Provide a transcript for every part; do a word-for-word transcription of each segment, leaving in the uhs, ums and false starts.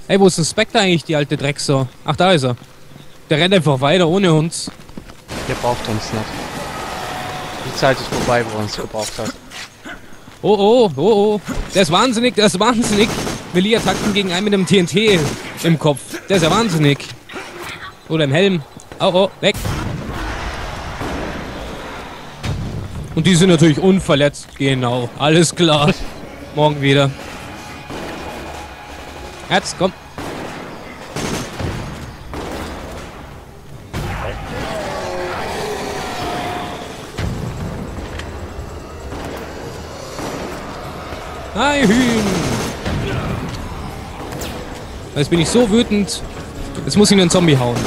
Ey, wo ist denn Spectre eigentlich, die alte Drecksau? Ach, da ist er. Der rennt einfach weiter ohne uns. Der braucht uns nicht. Die Zeit ist vorbei, wo er uns gebraucht hat. Oh, oh, oh, oh. Der ist wahnsinnig, der ist wahnsinnig. Melee-Attacken gegen einen mit einem T N T im Kopf. Der ist ja wahnsinnig. Oder im Helm. Oh, oh, weg. Und die sind natürlich unverletzt. Genau, alles klar. Morgen wieder. Jetzt, komm. Nein, Hühn. Jetzt bin ich so wütend. Jetzt muss ich einen Zombie hauen.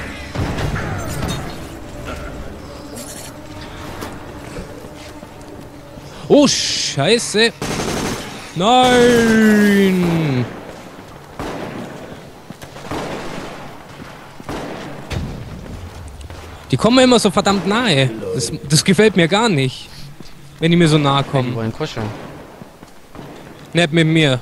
Oh, Scheiße. Nein. Die kommen mir immer so verdammt nahe. Das, das gefällt mir gar nicht. Wenn die mir so nahe Die kommen. wollen kuscheln. Nicht mit mir.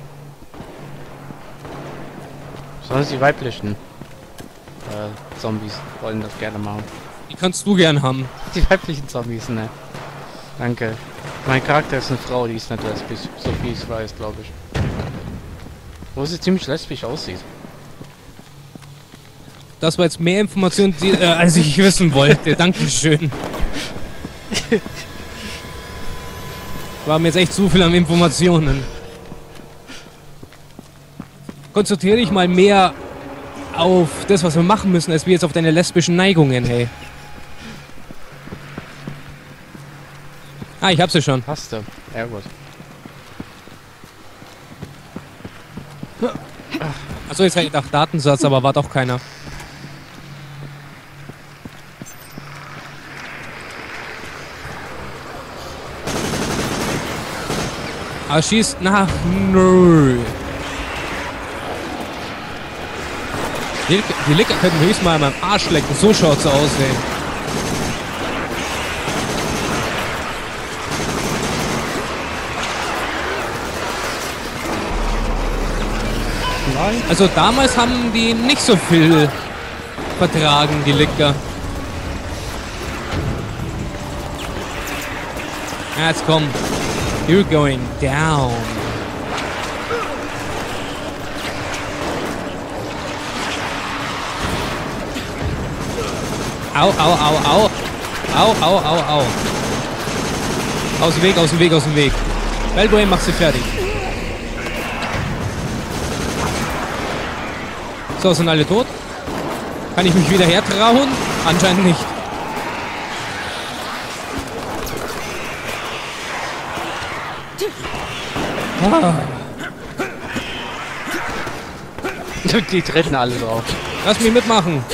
Besonders die weiblichen äh, Zombies wollen das gerne machen. Die kannst du gern haben. Die weiblichen Zombies, ne? Danke. Mein Charakter ist eine Frau, die ist nicht lesbisch, so viel ich weiß, glaube ich. Wo sie ziemlich lesbisch aussieht. Das war jetzt mehr Informationen, die, äh, als ich wissen wollte. Dankeschön. War mir jetzt echt zu viel an Informationen. Konzentriere dich mal mehr auf das, was wir machen müssen, als wir jetzt auf deine lesbischen Neigungen, hey. Ah, ich hab sie schon. Hast du. Ja gut. Achso, jetzt hätte ich gedacht Datensatz, aber war doch keiner. Aber schießt nach. Nö. Die, die Licker könnten höchstens mal an meinem Arsch lecken. So schaut's so aus, ey. Nein. Also damals haben die nicht so viel vertragen, die Licker. Ja, jetzt komm. You're going down. Au, au, au, au. Au, au, au, au. Aus dem Weg, aus dem Weg, aus dem Weg. Bellboy, mach sie fertig. So, sind alle tot? Kann ich mich wieder hertrauen? Anscheinend nicht. Ah. Die treten alle drauf. Lass mich mitmachen.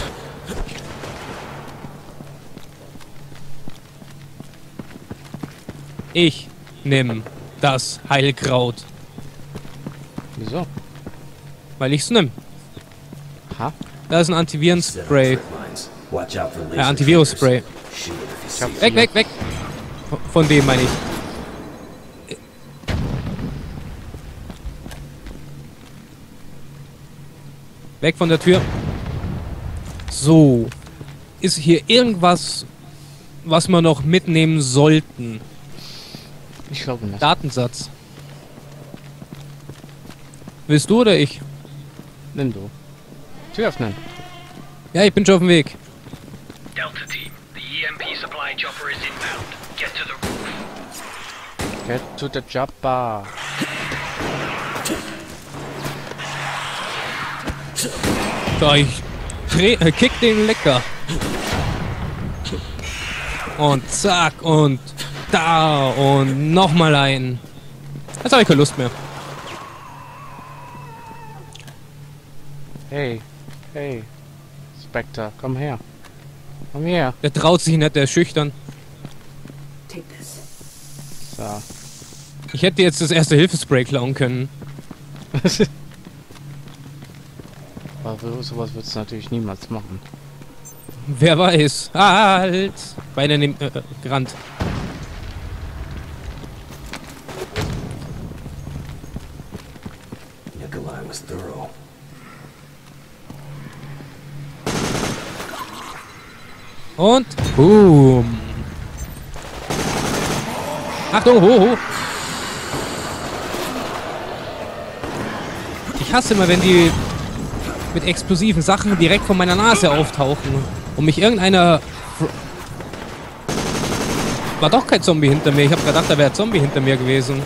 Ich nimm das Heilkraut. Wieso? Weil ich's nimm. Ha? Da ist ein Antivirenspray. Äh, Antivirus-Spray. Weg, weg, weg. Von dem meine ich. Weg von der Tür. So. Ist hier irgendwas, was wir noch mitnehmen sollten? Ich glaube nicht. Datensatz. Willst du oder ich? Nimm du. Tür öffnen. Ja, ich bin schon auf dem Weg. Delta Team, the E M P supply chopper is inbound. Get to the roof. Get to the chopper. So, ich dreh, äh, kick den Lecker. Und zack und da und nochmal ein. Jetzt habe ich keine Lust mehr. Hey. Hey. Spectre, komm her. Komm her. Der traut sich nicht, der ist schüchtern. So. Ich hätte jetzt das erste Hilfespray klauen können. Aber sowas wird es natürlich niemals machen. Wer weiß. Halt! Beinahe neben, äh, gerannt. Nikolai was thorough. Und boom. Achtung, ho, ho. Ich hasse immer, wenn die mit explosiven Sachen direkt vor meiner Nase auftauchen und mich irgendeiner... War doch kein Zombie hinter mir. Ich habe gedacht, da wäre ein Zombie hinter mir gewesen.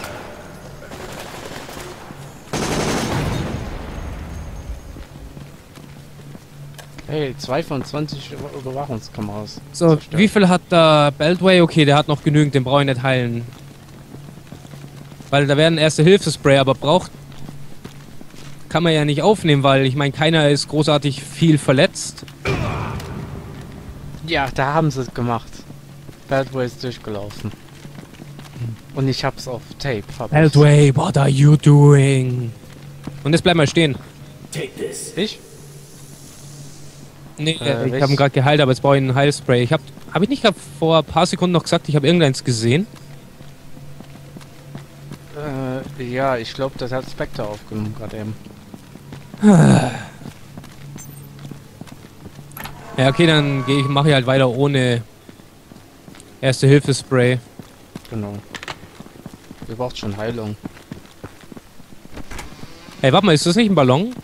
Hey, zwei von zwanzig Überwachungskameras. So, zerstört. wie viel hat da Beltway? Okay, der hat noch genügend, den brauche ich nicht heilen. Weil da werden erste Hilfespray, aber braucht... Kann man ja nicht aufnehmen, weil ich meine, keiner ist großartig viel verletzt. Ja, da haben sie es gemacht. Beltway ist durchgelaufen. Und ich hab's auf Tape. Hab ich's. Beltway, what are you doing? Und jetzt bleib mal stehen. Ich? Nee, Äh, ich welch- habe ihn gerade geheilt, aber jetzt brauche ich einen Heilspray. Ich habe hab ich nicht grad vor ein paar Sekunden noch gesagt, ich habe irgendeins gesehen? Äh, ja, ich glaube, das hat Spectre aufgenommen gerade eben. Ja, okay, dann gehe ich, mache ich halt weiter ohne erste Hilfespray. Genau. Ihr braucht schon Heilung. Hey, warte mal, ist das nicht ein Ballon?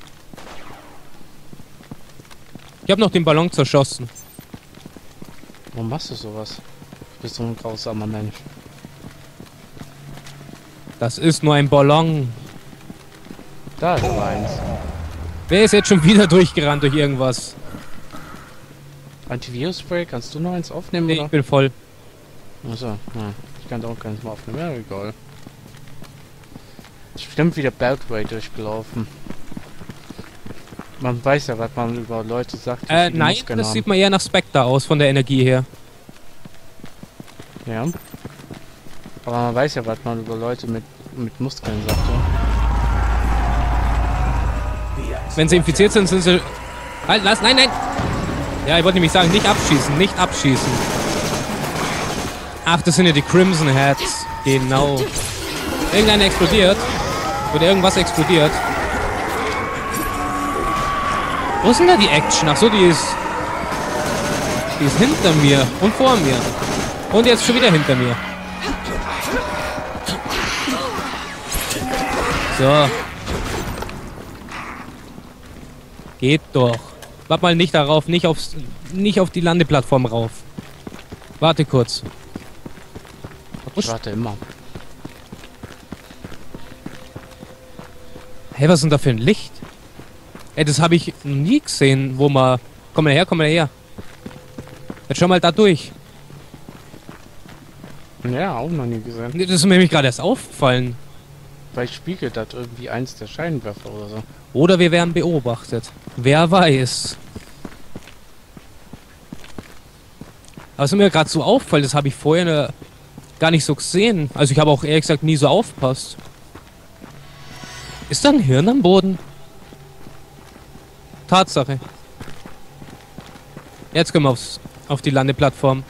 Ich habe noch den Ballon zerschossen. Warum machst du sowas? Du bist so ein grausamer Mensch. Das ist nur ein Ballon. Da ist aber eins. Wer ist jetzt schon wieder durchgerannt durch irgendwas? Antivirus-Spray, kannst du noch eins aufnehmen, Nee, oder? ich bin voll. Achso, ja. Ich kann da auch keins mal aufnehmen. Ja, egal. Ist bestimmt wieder Beltway durchgelaufen. Man weiß ja, was man über Leute sagt. die Äh, viele nein, Muskeln das haben. sieht man eher nach Spectre aus, von der Energie her. Ja. Aber man weiß ja, was man über Leute mit, mit Muskeln sagt, ja. Wenn sie infiziert sind, sind sie... Halt, lass, nein, nein! Ja, ich wollte nämlich sagen, nicht abschießen, nicht abschießen. Ach, das sind ja die Crimson Heads. Genau. Irgendeiner explodiert. Oder irgendwas explodiert. Wo ist denn da die Action? Ach so, die ist... Die ist hinter mir und vor mir. Und jetzt schon wieder hinter mir. So. Geht doch. Warte mal nicht darauf, nicht aufs, nicht auf die Landeplattform rauf. Warte kurz. Ich warte immer. Hey, was ist denn da für ein Licht? Ey, das habe ich nie gesehen, wo man... Komm mal her, komm mal her. Jetzt schau mal da durch. Ja, auch noch nie gesehen. Das ist mir nämlich gerade erst aufgefallen. Vielleicht spiegelt das irgendwie eins der Scheinwerfer oder so. Oder wir werden beobachtet. Wer weiß. Aber es ist mir gerade so auffällt, das habe ich vorher ne, gar nicht so gesehen. Also ich habe auch ehrlich gesagt nie so aufpasst. Ist da ein Hirn am Boden? Tatsache. Jetzt können wir aufs, auf die Landeplattform.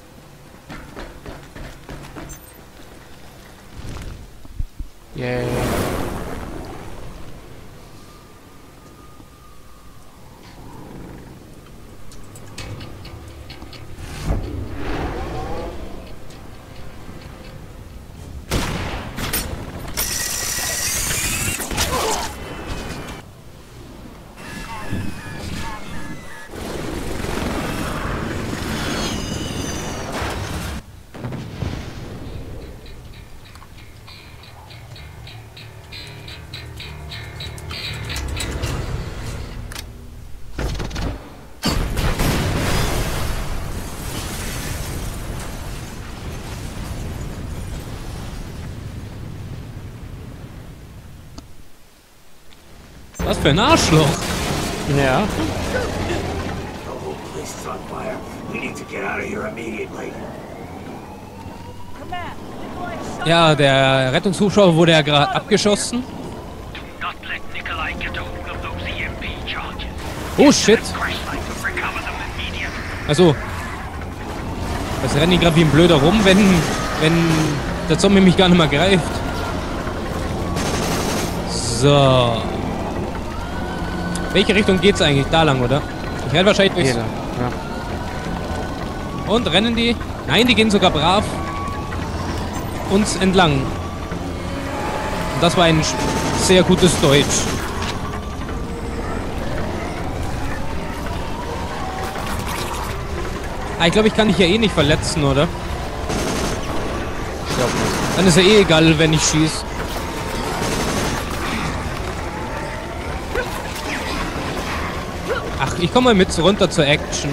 Yay. Was für ein Arschloch. Ja. The whole place is on fire. We need to get out of here immediately. Ja, der Rettungshubschrauber wurde ja gerade abgeschossen. Do not let Nikolai get a hold of those E M P charges. Oh shit. Crash site to recover them immediately. Also. Das rennen die gerade wie ein Blöder rum, wenn, wenn der Zombie mich gar nicht mehr greift. So. Welche Richtung geht's eigentlich? Da lang, oder? Ich werde wahrscheinlich durchs... Jeder. Ja. Und rennen die? Nein, die gehen sogar brav uns entlang. Und das war ein sehr gutes Deutsch. Ah, ich glaube, ich kann dich ja eh nicht verletzen, oder? Ich glaube nicht. Dann ist ja eh egal, wenn ich schieße. Ach, ich komme mal mit runter zur Action.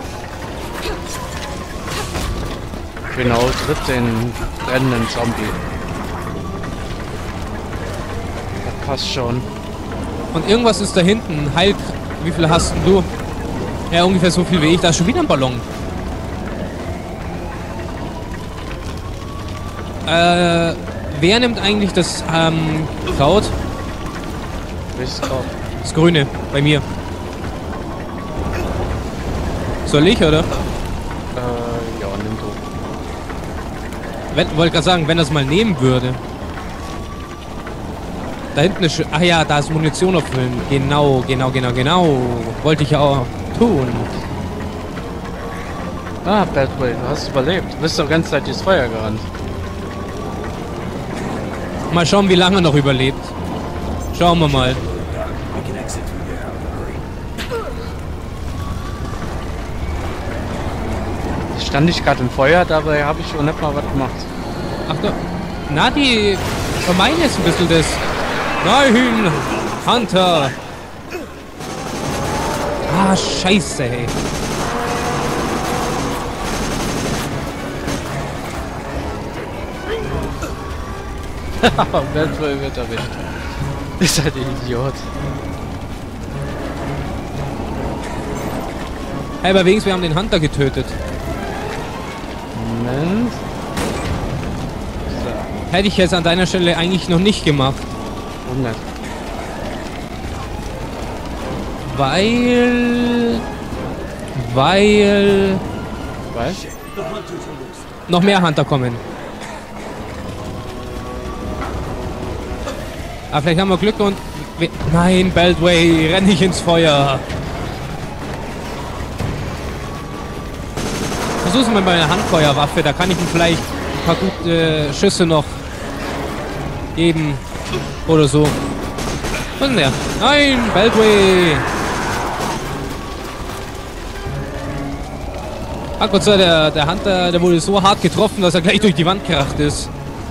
Genau, tritt den brennenden Zombie. Das passt schon. Und irgendwas ist da hinten. Heil... Wie viel hast denn du? Ja, ungefähr so viel wie ich. Da ist schon wieder ein Ballon. Äh, wer nimmt eigentlich das, ähm, Kraut? Welches Kraut? Das Grüne, bei mir. Soll ich, oder? Äh, ja, nimm du. Wenn, wollte gerade sagen, wenn das mal nehmen würde. Da hinten ist... Ach ja, da ist Munition auffüllen. Genau, genau, genau, genau. Wollte ich ja auch tun. Ah, Beltway, du hast überlebt. Du bist doch die ganze Zeit durchs Feuer gerannt. Mal schauen, wie lange er noch überlebt. Schauen wir mal. We can exit through there. Hurry. Stand ich gerade im Feuer, dabei habe ich schon nicht mal was gemacht. Ach da. Na, die vermeiden jetzt ein bisschen das. Nein! Hunter! Ah, scheiße, ey. Beltway wird erwischt. Ist halt ein Idiot. Hey, aber wenigstens wir haben den Hunter getötet. Moment. So, Hätte ich jetzt an deiner Stelle eigentlich noch nicht gemacht. hundert. Weil... Weil... Was? noch mehr Hunter kommen. Aber vielleicht haben wir Glück und... wir- Nein, Beltway, renn nicht ins Feuer. Versuch's mal bei einer Handfeuerwaffe, da kann ich ihm vielleicht ein paar gute Schüsse noch geben. Oder so. Was ist denn der? Nein, Beltway! Ah Gott sei Dank, der, der Hunter, der wurde so hart getroffen, dass er gleich durch die Wand kracht ist.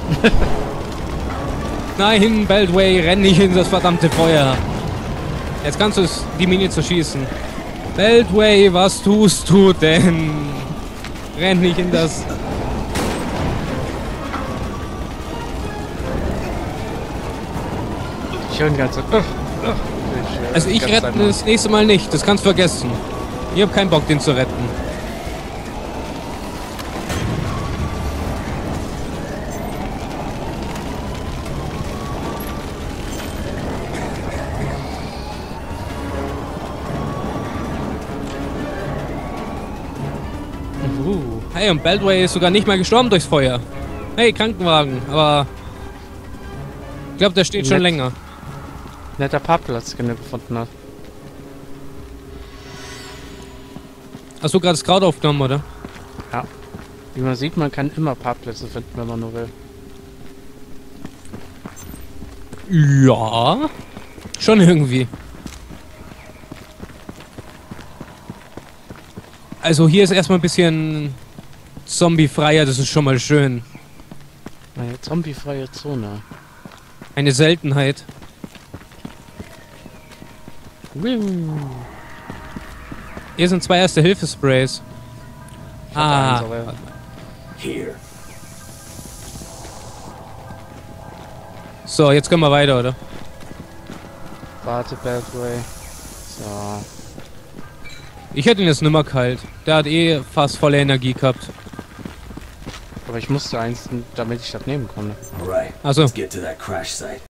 Nein, Beltway, renn nicht in das verdammte Feuer. Jetzt kannst du es, die Mine zerschießen. Beltway, was tust du denn? Renn nicht in das... Ich höre die ganze Zeit. Also ich rette das nächste Mal nicht, das kannst du vergessen. Ich hab keinen Bock, den zu retten. Uh, hey, und Beltway ist sogar nicht mal gestorben durchs Feuer. Hey, Krankenwagen, aber... Ich glaube, der steht schon Nett. länger. Netter Parkplatz, den er gefunden hat. Hast du gerade das Kraut aufgenommen, oder? Ja. Wie man sieht, man kann immer Parkplätze finden, wenn man nur will. Ja. Schon irgendwie. Also hier ist erstmal ein bisschen zombiefreier, das ist schon mal schön. Eine zombiefreie Zone. Eine Seltenheit. Hier sind zwei Erste-Hilfe-Sprays. Ah, Here. so, jetzt können wir weiter, oder? Warte, Beltway. So. Ich hätte ihn jetzt nimmer kalt. Der hat eh fast volle Energie gehabt. Aber ich musste eins, damit ich das nehmen konnte. All right. Also, Let's get to that crash site.